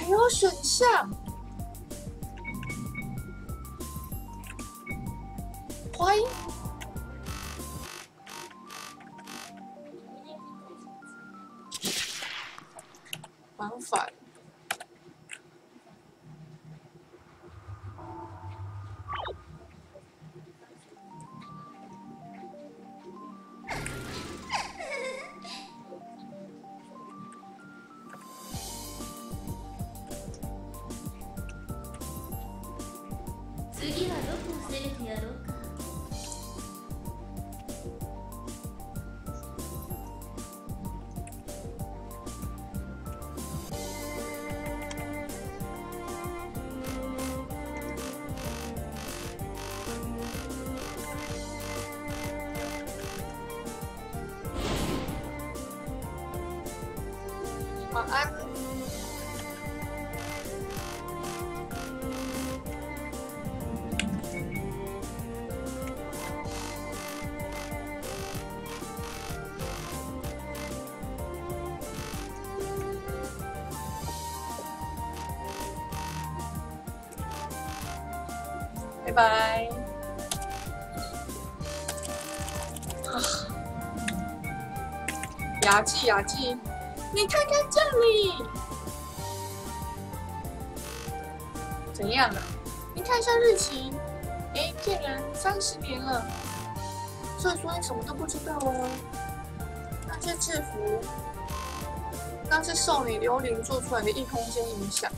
有选项。欢迎。麻烦。 次はどこをセレブやろうか。 晚安。拜拜。雅纪，雅纪，你看看这里，怎样啊？你看一下日期，哎，骗人，30年了。所以说你什么都不知道哦。那些制服，那是受你幽灵做出来的异空间影响。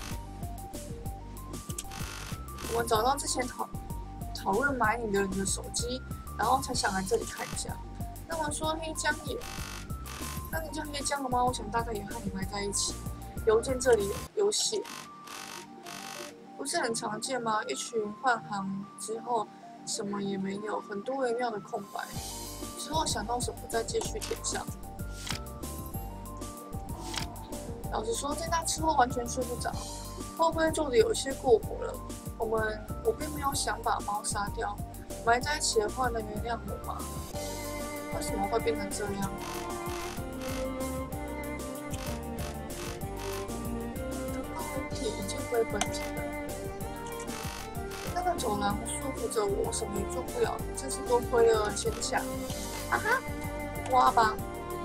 我们找到之前讨论买你的人的手机，然后才想来这里看一下。那么说黑江也，那你叫黑江的吗？我想大概也和你埋在一起。邮件这里有写，不是很常见吗？一群换行之后什么也没有，很多微妙的空白。之后想到什么再继续填上。老实说，在那之后完全睡不着，会不会做的有些过火了？我并没有想把猫杀掉，埋在一起的话能原谅我吗？为什么会变成这样？本体已经归本体了。那个走廊束缚着我，什么也做不了，真是多亏了牵强。啊哈，挖吧。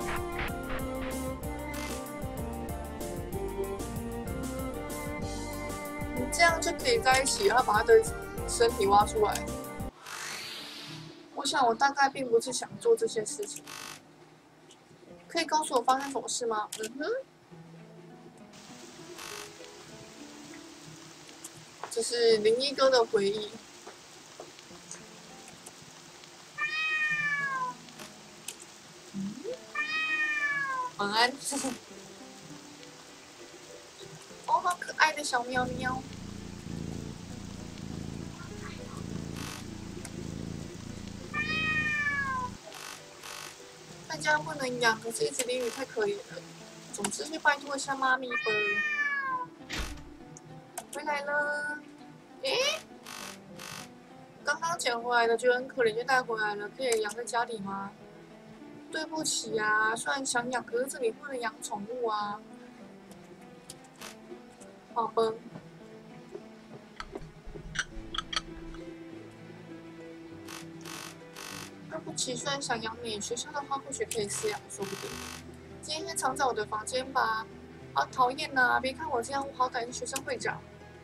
这样就可以在一起，然后把他的身体挖出来。我想我大概并不是想做这些事情。可以告诉我发生什么事吗？这是林一哥的回忆。晚安。哦，好可爱的小喵喵。大家不能养，可是一直淋雨太可怜了。总之去拜托一下妈咪吧。回来了。诶，刚刚捡回来的觉得很可怜，就带回来了，可以养在家里吗？对不起呀，虽然想养，可是这里不能养宠物啊。好吧。对不起，虽然想养你，学校的话或许可以饲养，说不定。今天先藏在我的房间吧。好讨厌呐！别看我这样，我好歹是学生会长。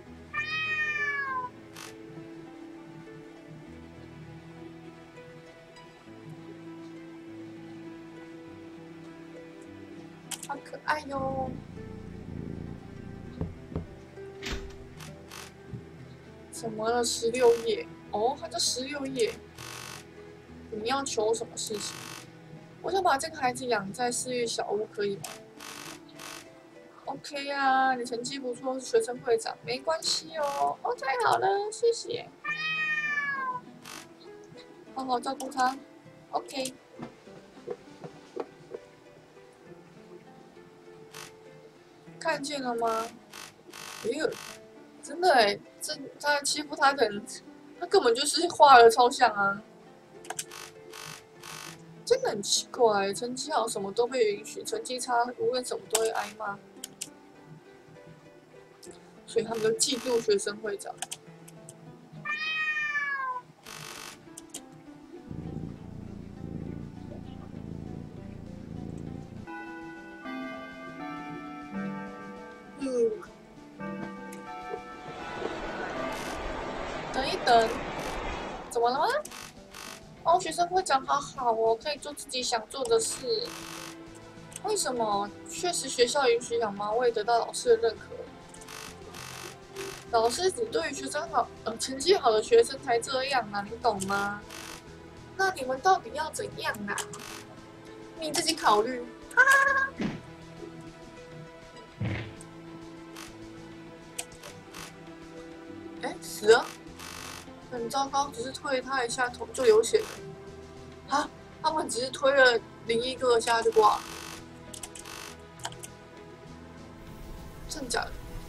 好可爱哟！怎么了？16页哦，它叫16页。你要求什么事情？我想把这个孩子养在私域小屋，可以吗 ？OK 啊，你成绩不错，是学生会长，没关系哦。哦，太好了，谢谢。好好照顾他。OK。看见了吗？哎呦，真的哎，这他欺负他的人，他根本就是画的超像啊！真的很奇怪，成绩好什么都被允许，成绩差无论什么都会挨骂。 所以他们就嫉妒学生会长。等一等，怎么了吗？哦，学生会长好好哦，可以做自己想做的事。为什么？确实学校允许养猫，我也得到老师的认可。老师只对于学生好，成绩好的学生才这样啊，你懂吗？那你们到底要怎样啊？你自己考虑。哈哈哈。哎，死了。很糟糕，只是推了他一下头就流血了。啊，他们只是推了01哥一下就挂了。真假的？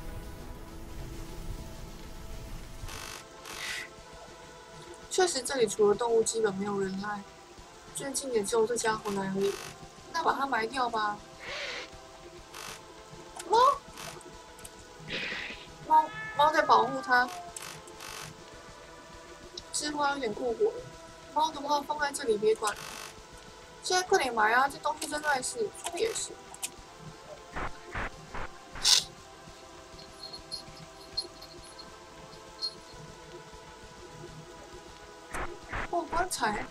确实，这里除了动物，基本没有人类。最近也只有这家伙来而已。那把它埋掉吧。猫在保护它。似乎有点过火了。猫的话放在这里别管了。现在快点埋啊！这东西真碍事，说的也是。哦，棺材。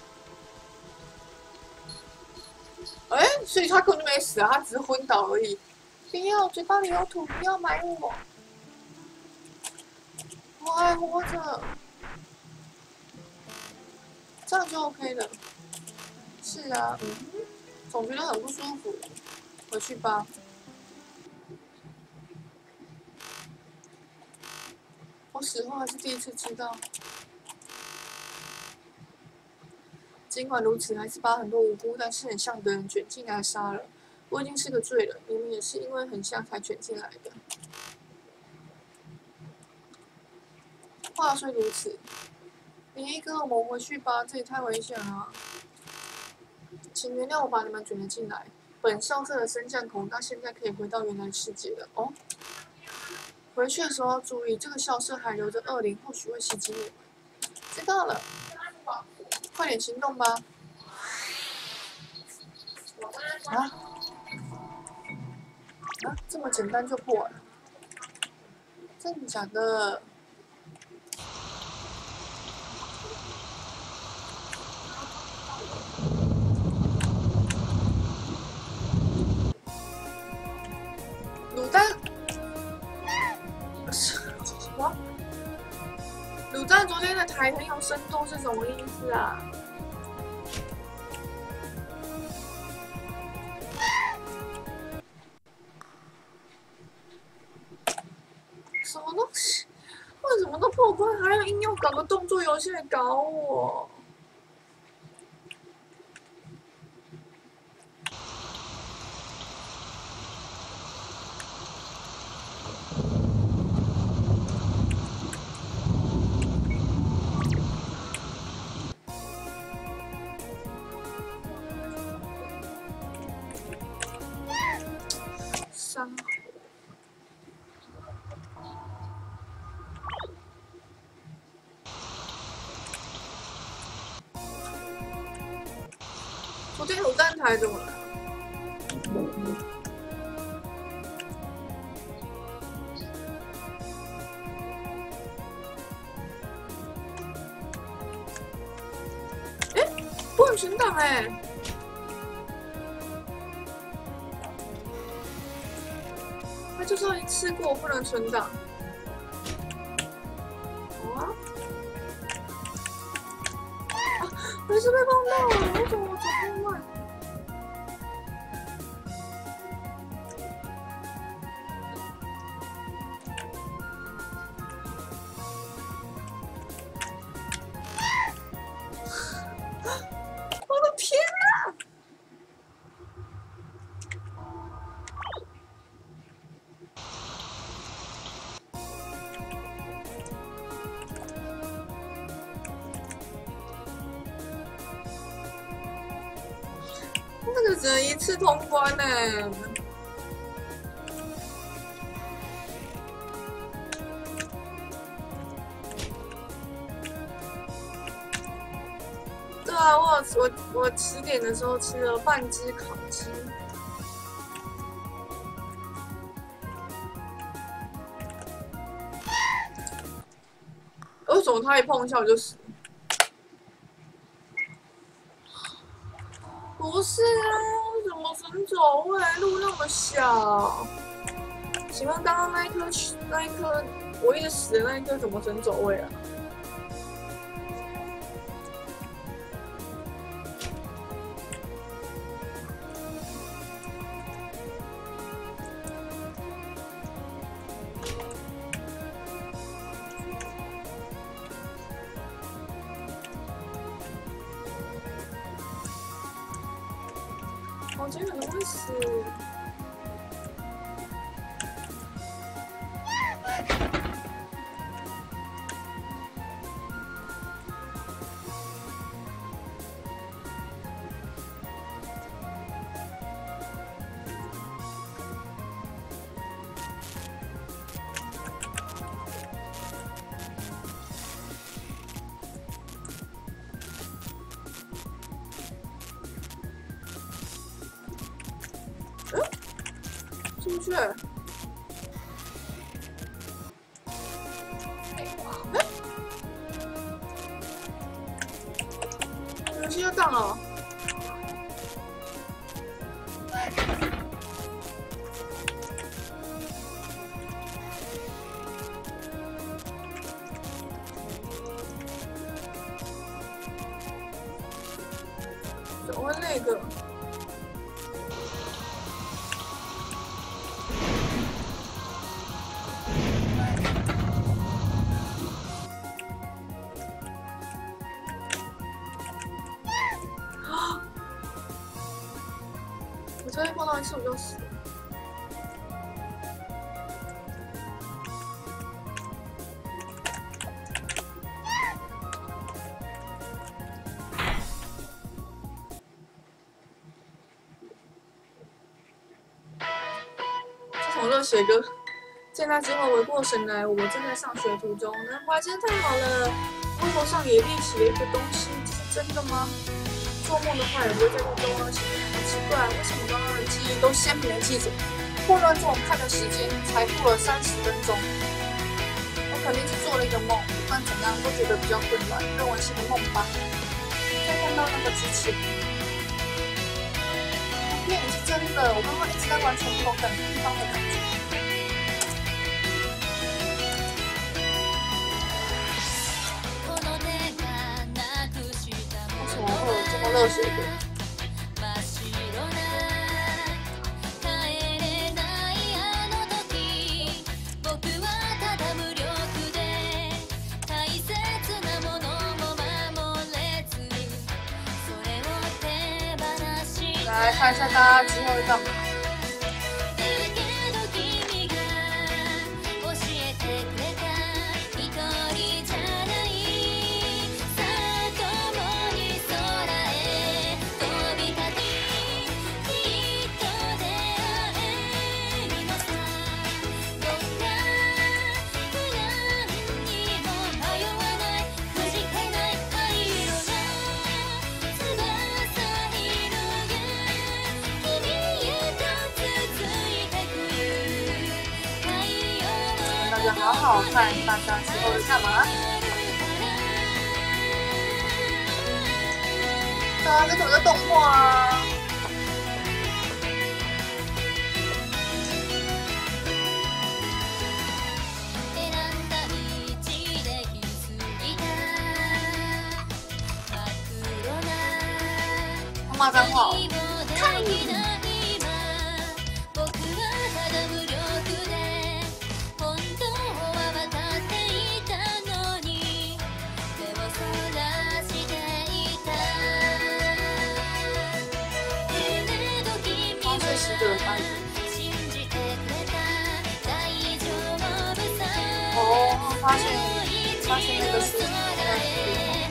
哎，所以他根本就没死啊，他只是昏倒而已。不要，嘴巴里有土，不要埋我。我还活着。这样就 OK 了。是啊，总觉得很不舒服。回去吧。我死后还是第一次知道。尽管如此，还是把很多无辜但是很像的人卷进来杀了。我已经是个罪人，你们也是因为很像才卷进来的。话虽如此，你跟我们回去吧，这里太危险了。请原谅我把你们卷了进来。本校舍的升降口，那现在可以回到原来世界了。哦，回去的时候要注意，这个校舍还留着恶灵，或许会袭击你们。知道了。快点行动吧！啊，这么简单就破了？真的假的？卤蛋？什么？卤蛋昨天的台很有深度是什么意思啊？什么东西？为什么都破关，还要硬要搞个动作游戏来搞我？伤口。昨天卤蛋台怎么了？不能存档哎！他就说一次过不能存档。啊！还是被碰到了，为什么我走不慢？我的天哪！那个只能一次通关呢。 啊，我10点的时候吃了半只烤鸡。为什么他一碰一下我就死？不是啊，为什么神走位路那么小？请问刚刚那一颗我一直死的那一颗怎么神走位啊？我今天可能会死。进去。游戏要档了。怎么会那个？我这边碰到一次我就死了。这首热血歌，见他之后回过神来，我正在上学途中，能怀真太好了。额头上也立起了一个东西，这是真的吗？做梦的话也不会在梦中啊，好奇怪，为什么刚刚的记忆都鲜明的记着？混乱中我看的时间才过了30分钟，我肯定是做了一个梦，不管怎样都觉得比较混乱，认为是个梦吧。在看到那个之前，骗你是真的，我刚刚一直在完全不同等地方的感觉。为什么会有这么热血的？来看一下大家之后会干嘛。好好看，大家之后会干嘛？啊，这可是动画啊！他骂脏话哦。哦，发现那个是那个